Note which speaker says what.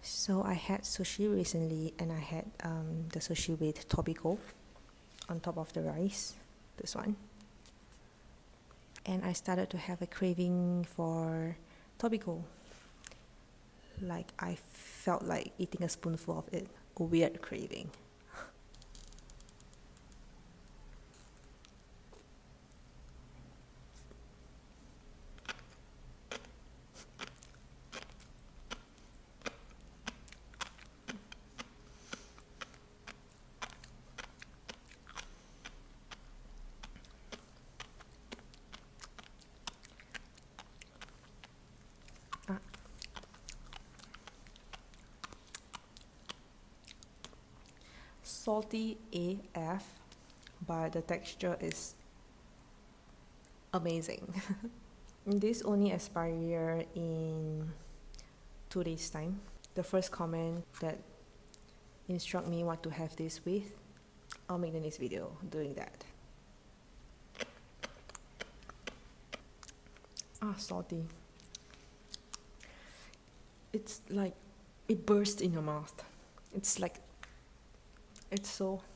Speaker 1: So I had sushi recently, and I had the sushi with Tobiko on top of the rice, this one. And I started to have a craving for Tobiko. Like I felt like eating a spoonful of it, a weird craving. Salty AF, but the texture is amazing. This only expire in 2 days time. The first comment that instruct me what to have this with, I'll make the next video doing that. Salty. It's like it bursts in your mouth. It's like, it's so